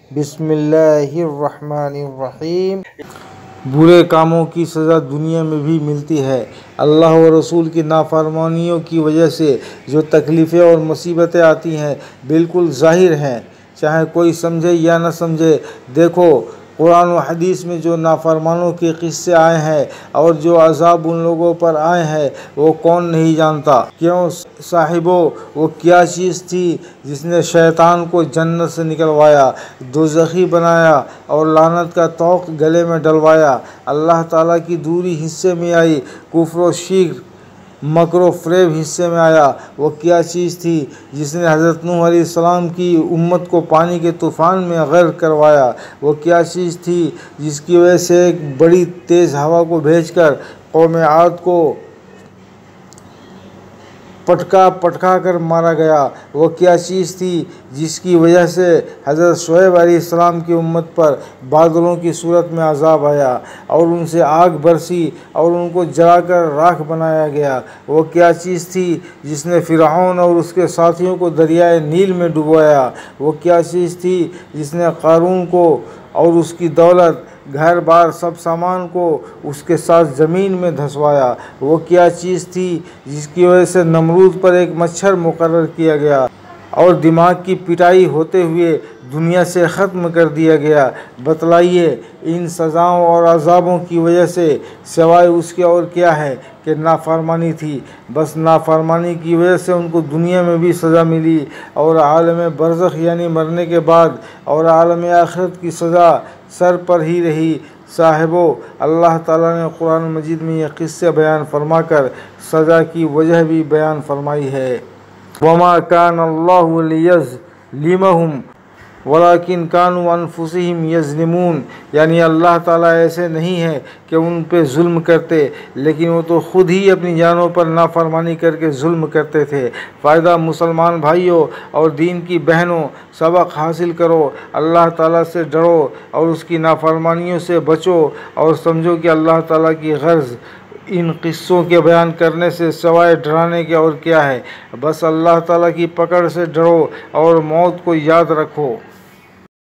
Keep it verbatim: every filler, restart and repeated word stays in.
بسم اللہ الرحمن الرحیم۔ برے کاموں کی سزا دنیا میں بھی ملتی ہے۔ اللہ و رسول کی نافرمانیوں کی وجہ سے جو تکلیفیں اور مصیبتیں آتی ہیں بالکل ظاہر ہیں، چاہے کوئی سمجھے یا نہ سمجھے۔ دیکھو قرآن و حدیث میں جو نافرمانوں کے قصے آئے ہیں اور جو عذاب ان لوگوں پر آئے ہیں وہ کون نہیں جانتا۔ کیوں صاحبو، وہ کیا چیز تھی جس نے شیطان کو جنت سے نکلوایا، دوزخی بنایا اور لعنت کا طوق گلے میں ڈلوایا، اللہ تعالیٰ کی دوری حصے میں آئی، کفر و شرک مکر و فریب حصے میں آیا۔ وہ کیا چیز تھی جس نے حضرت نوح علیہ السلام کی امت کو پانی کے طوفان میں غرق کروایا۔ وہ کیا چیز تھی جس کی وجہ سے ایک بڑی تیز ہوا کو بھیج کر قوم عاد کو پٹکا پٹکا کر مارا گیا۔ وہ کیا چیز تھی جس کی وجہ سے حضرت شعیب علیہ السلام کی امت پر بادلوں کی صورت میں عذاب آیا اور ان سے آگ برسی اور ان کو جلا کر راکھ بنایا گیا۔ وہ کیا چیز تھی جس نے فرعون اور اس کے ساتھیوں کو دریائے نیل میں ڈبویا۔ وہ کیا چیز تھی جس نے قارون کو اور اس کی دولت، گھر بار، سب سامان کو اس کے ساتھ زمین میں دھنسوایا۔ وہ کیا چیز تھی جس کی وجہ سے نمرود پر ایک مچھر مقرر کیا گیا اور دماغ کی پٹائی ہوتے ہوئے دنیا سے ختم کر دیا گیا۔ بتلائیے ان سزاؤں اور عذابوں کی وجہ سے سوائے اس کے اور کیا ہے کہ نافرمانی تھی۔ بس نافرمانی کی وجہ سے ان کو دنیا میں بھی سزا ملی اور عالم برزخ یعنی مرنے کے بعد اور عالم آخرت کی سزا سر پر ہی رہی۔ صاحبو، اللہ تعالیٰ نے قرآن مجید میں یہ قصے بیان فرما کر سزا کی وجہ بھی بیان فرمائی ہے۔ وَمَا كَانَ اللَّهُ لِيَظْلِمَهُمْ وَلَكِنْ كَانُوا أَنفُسَهُمْ يَظْلِمُونَ، یعنی اللہ تعالیٰ ایسے نہیں ہے کہ ان پہ ظلم کرتے، لیکن وہ تو خود ہی اپنی جانوں پر نافرمانی کر کے ظلم کرتے تھے۔ فائدہ مسلمان بھائیوں اور دین کی بہنوں، سبق حاصل کرو، اللہ تعالیٰ سے ڈرو اور اس کی نافرمانیوں سے بچو اور سمجھو کہ اللہ تعالیٰ کی غرض ان قصوں کے بیان کرنے سے سوائے ڈرانے کے اور کیا ہے۔ بس اللہ تعالیٰ کی پکڑ سے ڈرو اور موت کو یاد رکھو۔